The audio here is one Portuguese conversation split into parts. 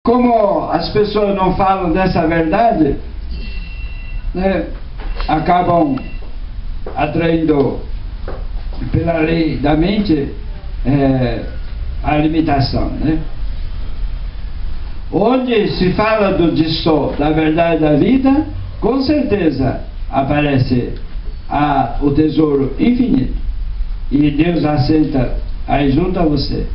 Como as pessoas não falam dessa verdade, né, acabam atraindo pela lei da mente a limitação, né? Onde se fala do disso, da verdade da vida, com certeza aparece o tesouro infinito, e Deus aceita aí junto a você.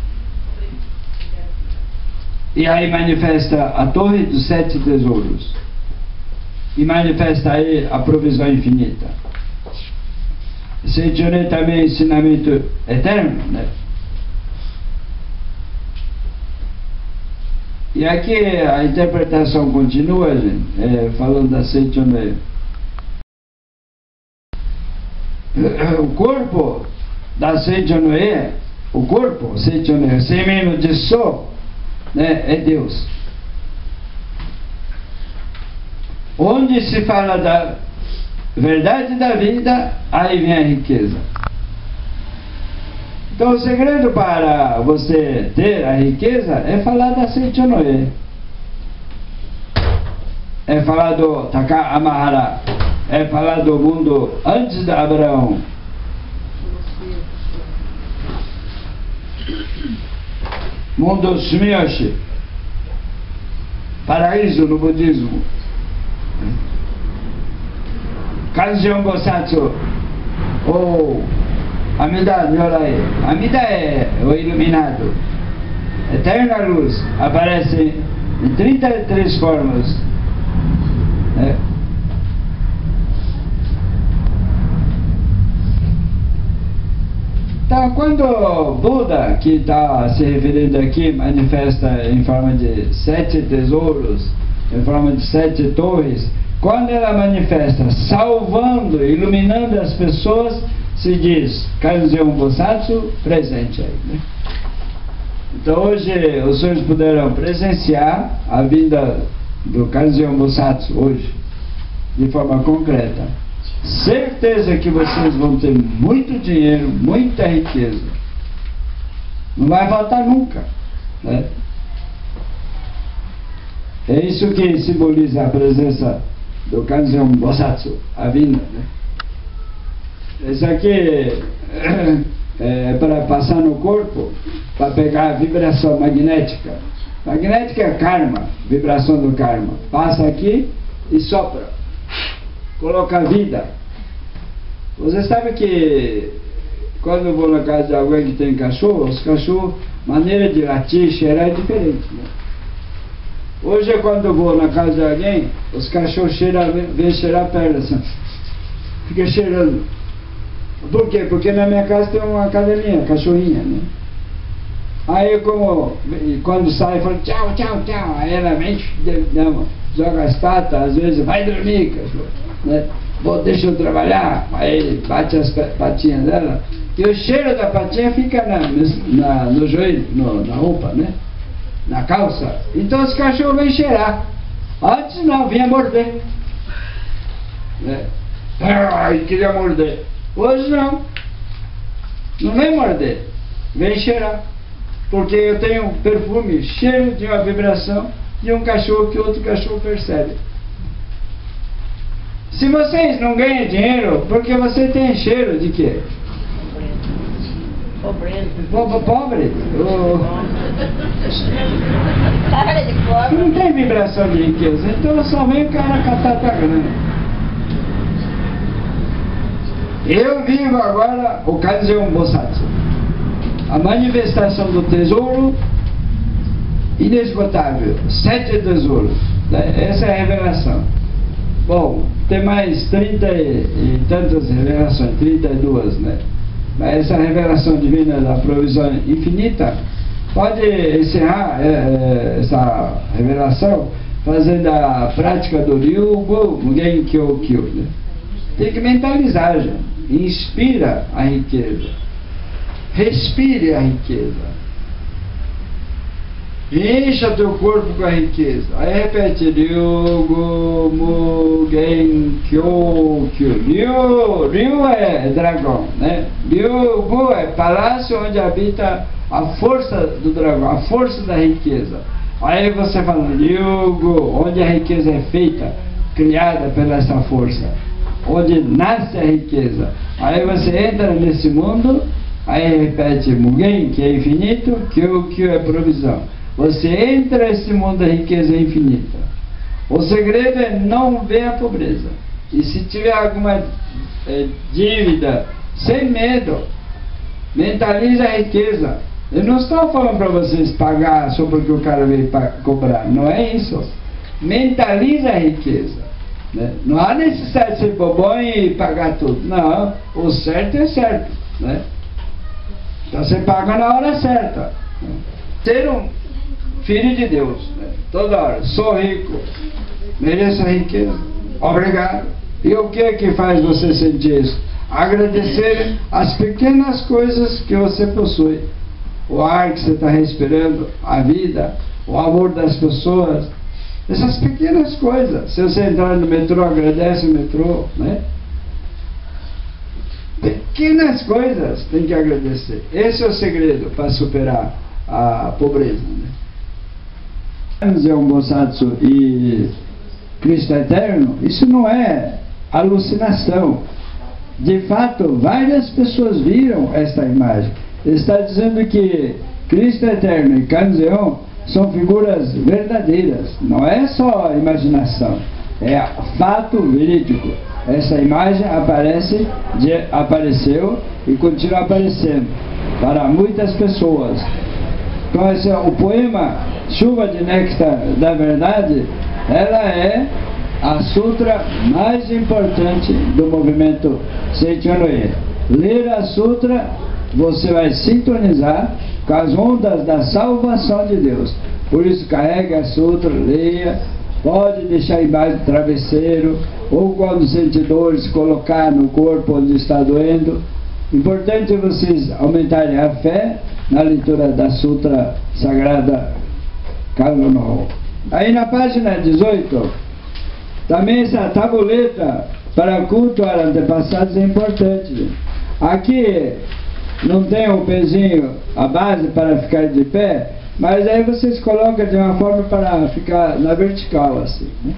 E aí manifesta a torre dos 7 tesouros, e manifesta aí a provisão infinita. Seichonê também é ensinamento eterno, né? E aqui a interpretação continua, gente, falando da Seichonê. O corpo da Seichonê, o corpo, Seichonê, semeno de sol, né, é Deus. Onde se fala da verdade da vida, aí vem a riqueza. Então o segredo para você ter a riqueza é falar da Seichonê, é falar do Taka Amahara, é falar do mundo antes de Abraão. Mundo Sumiyoshi, paraíso no budismo. Kanzeon Bosatsu, ou Amida Nyorai. Amida é o iluminado, eterna luz, aparece em 33 formas, né? Então, quando Buda, que está se referindo aqui, manifesta em forma de 7 tesouros, em forma de 7 torres, quando ela manifesta salvando, iluminando as pessoas, se diz Kanzeon Bosatsu presente aí, né? Então hoje os senhores puderam presenciar a vinda do Kanzeon Bosatsu hoje, de forma concreta. Certeza que vocês vão ter muito dinheiro, muita riqueza. Não vai faltar nunca, né? É isso que simboliza a presença do Kanzeon Bosatsu, a vinda, né? Esse aqui é para passar no corpo, para pegar a vibração magnética. Magnética é karma, vibração do karma. Passa aqui e sopra, coloca vida. Você sabe que quando eu vou na casa de alguém que tem cachorro, os cachorros, maneira de latir, cheirar é diferente, né? Hoje, quando eu vou na casa de alguém, os cachorros vêm cheirar perto assim, fica cheirando. Por quê? Porque na minha casa tem uma cadelinha, cachorrinha, né? Aí quando sai, fala tchau, tchau, tchau. Aí ela vem, joga as patas, às vezes vai dormir, cachorro, né? Deixa eu trabalhar. Aí bate as patinhas dela, e o cheiro da patinha fica no joelho, na roupa, né? Na calça. Então os cachorros vêm cheirar. Antes não, vinha morder, né? Ai, queria morder. Hoje não vem morder, vem cheirar, porque eu tenho um perfume, cheiro de uma vibração de um cachorro que outro cachorro percebe. Se vocês não ganham dinheiro, porque você tem cheiro de quê? Pobre. Não tem vibração de riqueza, então só vem o cara catar pra grana. Eu vivo agora o Kanzeon Bosatsu, a manifestação do tesouro inesgotável, 7 tesouros, né? Essa é a revelação. Bom, tem mais 30 e tantas revelações, 32, né? Mas essa revelação divina da provisão infinita pode encerrar essa revelação fazendo a prática do Ryugu Mugen Kyokyu, né? Tem que mentalizar, gente. Inspira a riqueza, respire a riqueza, encha teu corpo com a riqueza. Aí repete Ryugu Mugen Kyokyu. Ryu é dragão, né? Ryugu é palácio onde habita a força do dragão, a força da riqueza. Aí você fala, Yugo, onde a riqueza é feita, criada pela essa força, onde nasce a riqueza. Aí você entra nesse mundo, aí repete Mugen, que é infinito, Kyokyo é provisão. Você entra nesse mundo da riqueza infinita. O segredo é não ver a pobreza. E se tiver alguma dívida, sem medo, mentalize a riqueza. Eu não estou falando para vocês pagar só porque o cara veio cobrar. Não é isso. Mentalize a riqueza. Né? Não há necessidade de ser bobão e pagar tudo. Não, o certo é certo. Né? Então você paga na hora certa. Né? Ser um filho de Deus. Né? Toda hora. Sou rico. Mereço a riqueza. Obrigado. E o que é que faz você sentir isso? Agradecer as pequenas coisas que você possui. O ar que você está respirando, a vida, o amor das pessoas. Essas pequenas coisas. Se você entrar no metrô, agradece o metrô, né? Pequenas coisas tem que agradecer. Esse é o segredo para superar a pobreza, né? Dizer um Bosatsu e Cristo Eterno, isso não é alucinação. De fato, várias pessoas viram esta imagem. Ele está dizendo que Cristo Eterno e Kanzeon são figuras verdadeiras, não é só imaginação, é fato verídico. Essa imagem apareceu e continua aparecendo para muitas pessoas. Então o poema Chuva de Néctar da Verdade, ela é a sutra mais importante do movimento Seichonoye. Ler a sutra, você vai sintonizar com as ondas da salvação de Deus. Por isso carregue a sutra, leia, pode deixar embaixo do travesseiro, ou quando sentir dores, colocar no corpo onde está doendo. Importante vocês aumentarem a fé na leitura da sutra sagrada Kannon. Aí na página 18, também essa tabuleta para cultuar antepassados é importante. Aqui não tem um pezinho, a base para ficar de pé, mas aí vocês colocam de uma forma para ficar na vertical assim, né?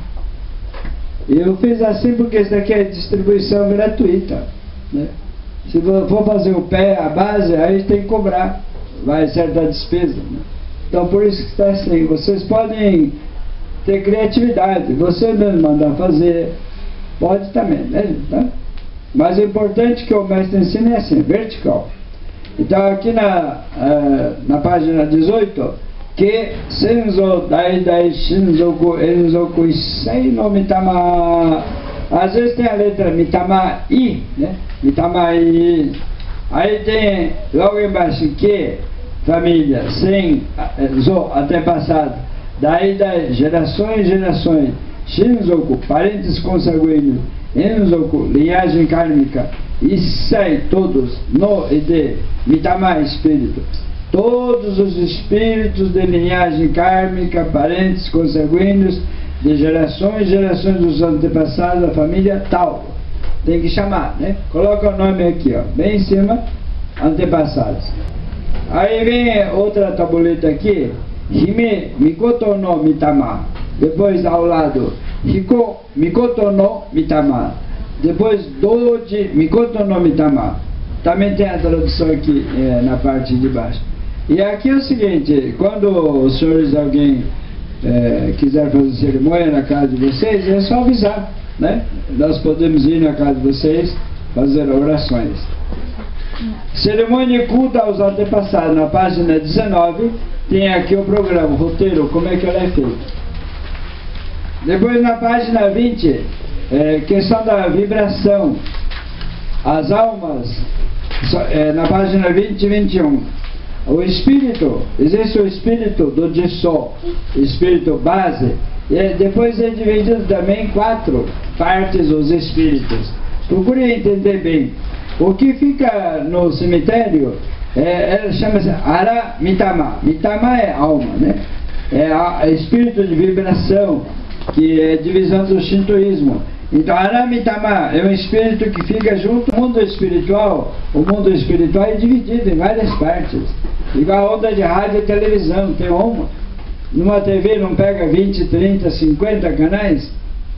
E eu fiz assim porque isso daqui é distribuição gratuita, né? Se for fazer o pé, a base, aí tem que cobrar, vai certa despesa, né? Então por isso que está assim. Vocês podem ter criatividade, você mesmo mandar fazer, pode também, né? Mas o importante que o mestre ensina é assim, vertical. Então aqui na página 18, que Senzo Daidai Shinzoku Enzoku Issei no Mitama. Às vezes tem a letra Mitama I, né? Mitama I. Aí tem logo embaixo que família, sem Zo, antepassado, Daidai, gerações, Shinzoku, parentes consanguíneos, Enzoku, linhagem kármica, Issei, todos, no e de, Mitama, espírito. Todos os espíritos de linhagem kármica, parentes consanguíneos, de gerações dos antepassados da família tal. Tem que chamar, né? Coloca o nome aqui, ó, bem em cima, antepassados. Aí vem outra tabuleta aqui, Hime Mikoto no Mitama. Depois ao lado, Hiko Mikoto no Mitama. Depois Doji Mikoto no Mitama. Também tem a tradução aqui na parte de baixo. E aqui é o seguinte, quando os senhores, alguém quiser fazer cerimônia na casa de vocês, é só avisar, né? Nós podemos ir na casa de vocês fazer orações. Cerimônia e culto aos antepassados, na página 19, tem aqui o programa, o roteiro, como é que ela é feita. Depois na página 20, questão da vibração. As almas, na página 20 e 21. O espírito, existe o espírito do Jisso, espírito base, e depois é dividido também em 4 partes os espíritos. Procure entender bem. O que fica no cemitério chama-se Ara Mitama. Mitama é alma, né? É espírito de vibração, que é divisão do shintoísmo. Então Ara Mitama é um espírito que fica junto ao mundo espiritual. O mundo espiritual é dividido em várias partes, igual a onda de rádio e televisão, tem uma. Numa TV não pega 20, 30, 50 canais?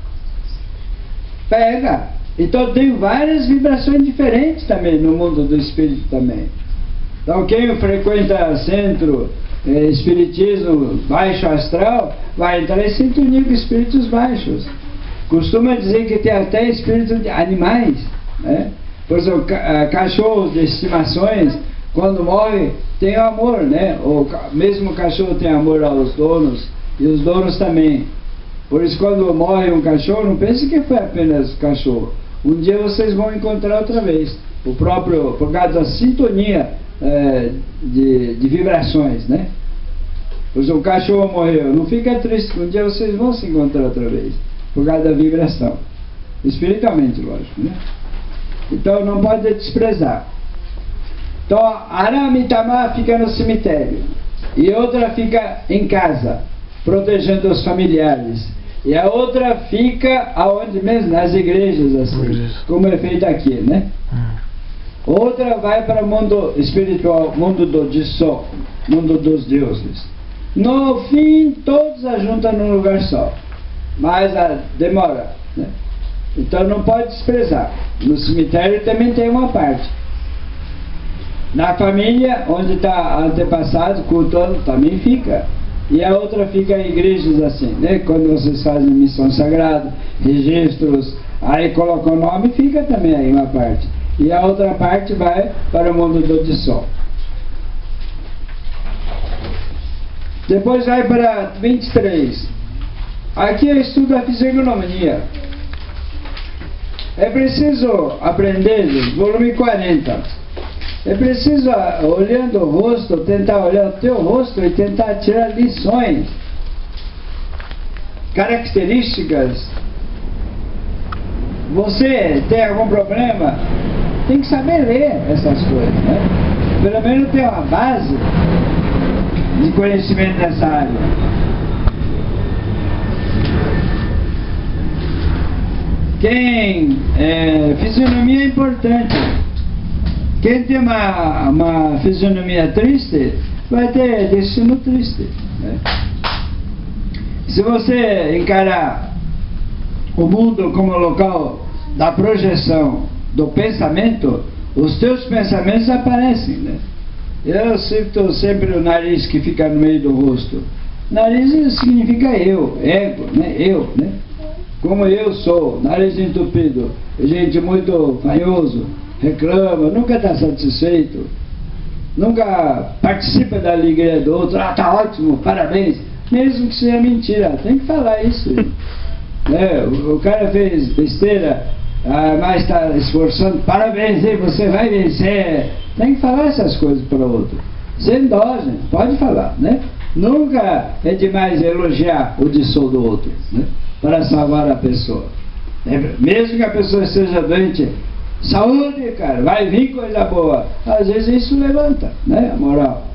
Pega. Então tem várias vibrações diferentes também no mundo do espírito também. Então quem frequenta centro, espiritismo baixo astral, vai entrar em sintonia com espíritos baixos. Costuma dizer que tem até espíritos de animais, né? Por exemplo, cachorros de estimações, quando morre, tem amor, né? Mesmo o cachorro tem amor aos donos, e os donos também. Por isso, quando morre um cachorro, não pense que foi apenas cachorro. Um dia vocês vão encontrar outra vez. Por causa da sintonia de vibrações, né? Pois o cachorro morreu, não fica triste, um dia vocês vão se encontrar outra vez, por causa da vibração. Espiritualmente, lógico, né? Então não pode desprezar. Então Aramitama fica no cemitério e outra fica em casa, protegendo os familiares. E a outra fica aonde mesmo? Nas igrejas, assim, como é feito aqui, né? Outra vai para o mundo espiritual, mundo do Jisô, mundo dos deuses. No fim, todos ajuntam num lugar só, mas demora, né? Então não pode desprezar. No cemitério também tem uma parte. Na família, onde está antepassado, cultuando, também fica. E a outra fica em igrejas assim, né? Quando vocês fazem missão sagrada, registros, aí colocam o nome, fica também aí uma parte. E a outra parte vai para o mundo do Jisô. Depois vai para 23. Aqui eu estudo a fisiognomia. É preciso aprender, volume 40. É preciso, olhando o rosto, tentar olhar o teu rosto e tentar tirar lições, características. Você tem algum problema? Tem que saber ler essas coisas, né? Pelo menos ter uma base de conhecimento nessa área. Fisionomia é importante. Quem tem uma fisionomia triste, vai ter destino triste, né? Se você encarar o mundo como local da projeção do pensamento, os teus pensamentos aparecem, né? Eu sinto sempre o nariz que fica no meio do rosto. Nariz significa eu, ego, né? Eu, né? Como eu sou, nariz entupido, gente muito fanhoso, reclama, nunca está satisfeito, nunca participa da alegria do outro. Ah, tá ótimo, parabéns, mesmo que seja mentira, tem que falar isso. O cara fez besteira, mas está esforçando, parabéns, você vai vencer. Tem que falar essas coisas para o outro, sem dó, gente, pode falar, né? Nunca é demais elogiar o Jisô do outro, né? Para salvar a pessoa. Mesmo que a pessoa esteja doente, saúde, cara, vai vir coisa boa. Às vezes isso levanta, né, a moral.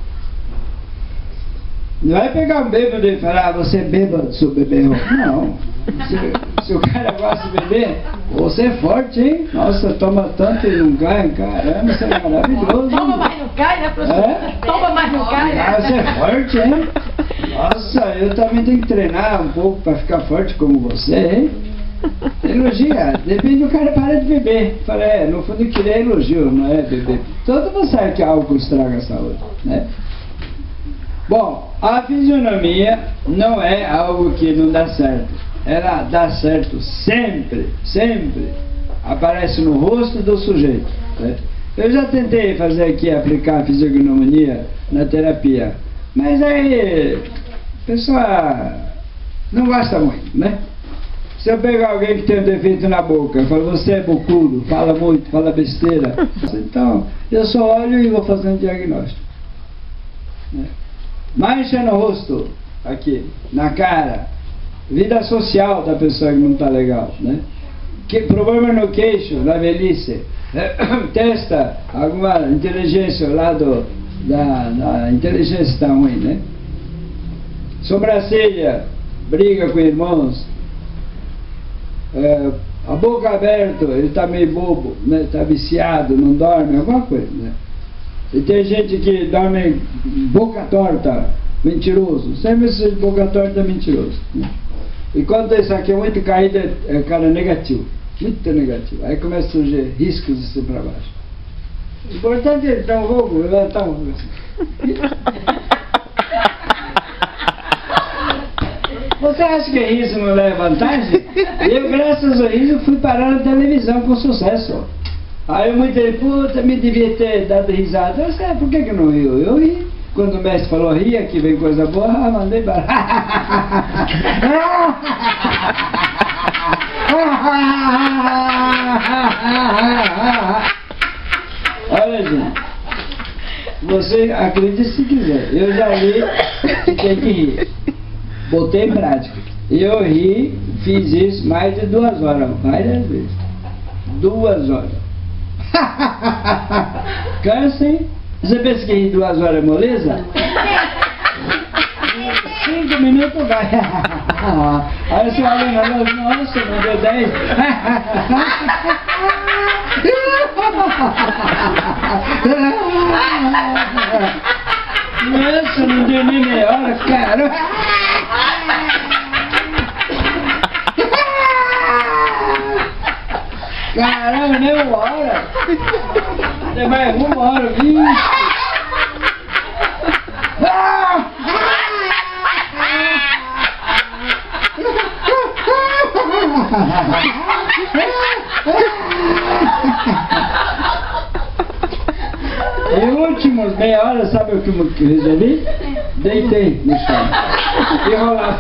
Não vai pegar um bêbado e falar, você é bêbado, seu bebê. Não. Se o cara gosta de beber, você é forte, hein? Nossa, toma tanto e não cai, caramba, você é maravilhoso. Toma mais não cai, né, professor? Toma mais não cai, né? Você é forte, hein? Nossa, eu também tenho que treinar um pouco para ficar forte como você, hein? Elogia, depende do cara para de beber. Fala, no fundo eu queria elogio, não é beber. Todo mundo sabe que álcool estraga a saúde, né? Bom, a fisionomia não é algo que não dá certo. Ela dá certo sempre, sempre. Aparece no rosto do sujeito, né? Eu já tentei fazer aqui, aplicar a fisiognomia na terapia, mas aí a pessoa não gosta muito, né? Se eu pegar alguém que tem um defeito na boca, eu falo, você é bocudo, fala muito, fala besteira. Então, eu só olho e vou fazer um diagnóstico, né? Mancha no rosto, aqui, na cara, vida social da pessoa que não está legal, né? Problema no queixo, na velhice, testa, alguma inteligência, o lado da inteligência está ruim, né? Sobrancelha, briga com irmãos, a boca aberta, ele está meio bobo, né? Está viciado, não dorme, alguma coisa, né? E tem gente que dorme boca torta, mentiroso. Sempre esse boca torta é mentiroso. Né? Enquanto esse aqui é muito caído, é cara negativo. Muito negativo. Aí começa a surgir riscos assim para baixo. O importante é dar um fogo, levantar um fogo assim. Você acha que riso não leva vantagem? Eu, graças ao riso, fui parar na televisão com sucesso. Aí muita gente, puta, me devia ter dado risada. Eu sei, por que não riu? Eu ri. Quando o mestre falou, ria, que vem coisa boa, mandei para. Olha, gente, você acredita se quiser. Eu já li que tem que rir. Botei em prática. Eu ri, fiz isso mais de 2 horas, várias vezes. 2 horas. Cansem. Você pensa que rir 2 horas é moleza? 5 minutos vai. Aí você olha na luz, nossa, não deu 10. Nossa, não deu nem meia hora, cara. Caramba, nem 1 hora. Até mais 1 hora, vixe. Em últimos meia hora, sabe o que eu resolvi? Deitei no chão e rolava.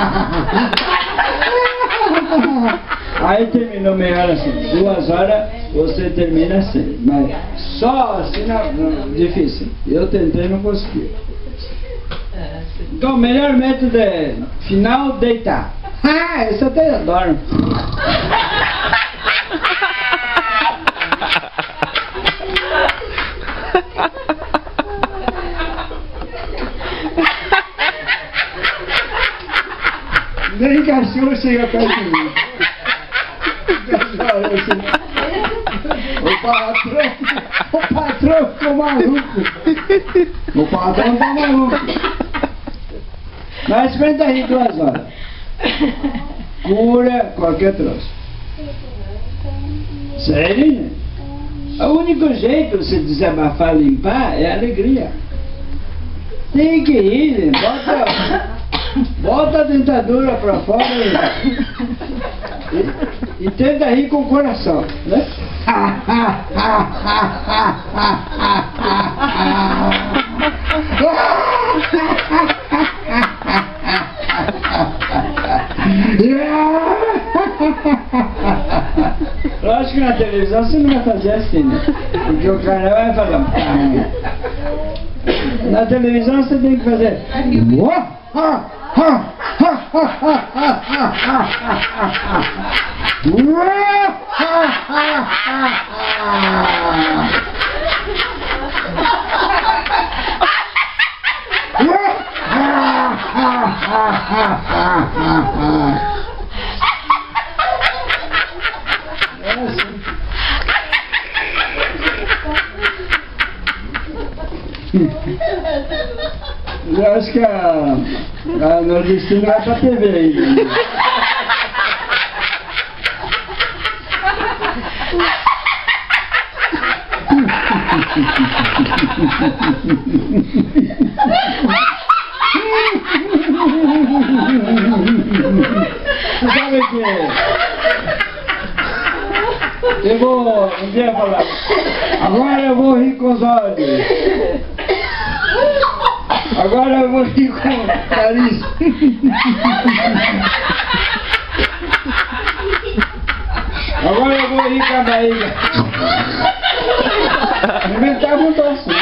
Aí terminou meia hora assim. 2 horas você termina assim. Mas só assim não, difícil. Eu tentei e não consegui. Então o melhor método é final deitar. Ah, esse até adoro. Nem cachorro chega perto de mim. O patrão ficou maluco. O patrão tá maluco. Mas 50 rir 2 horas. Cura qualquer troço. Sério, né? O único jeito de você desabafar, limpar, é a alegria. Tem que rir, né? Bota a dentadura pra fora e tenta rir com o coração, né? Lógico que na televisão você não vai fazer assim, né? Porque o cara vai falar. Na televisão você tem que fazer. Eu acho que a nordestina vai pra TV aí. Você sabe que eu vou um dia falar, agora eu vou rir com os olhos. Agora eu vou rir com o nariz. Agora eu vou rir com a barriga. Inventar muito assim.